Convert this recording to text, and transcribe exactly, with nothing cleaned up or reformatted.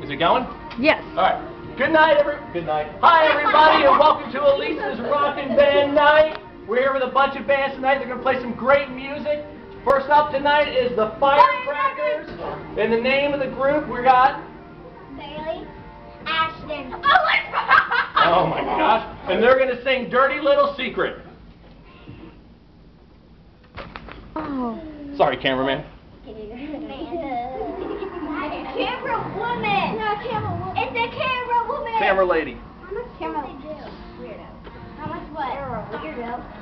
Is it going? Yes. All right. Good night, every. Good night. Hi, everybody, and welcome to Elisa's Rockin' Band Night. We're here with a bunch of bands tonight. They're going to play some great music. First up tonight is the Firecrackers. And the name of the group we got. Bailey. Ashton. Oh my God! Oh my gosh. And they're going to sing Dirty Little Secret. Oh. Sorry, cameraman. Camera woman. No, camera woman. It's a camera woman. Camera lady. How much camera? Weirdo. How much what? Weirdo.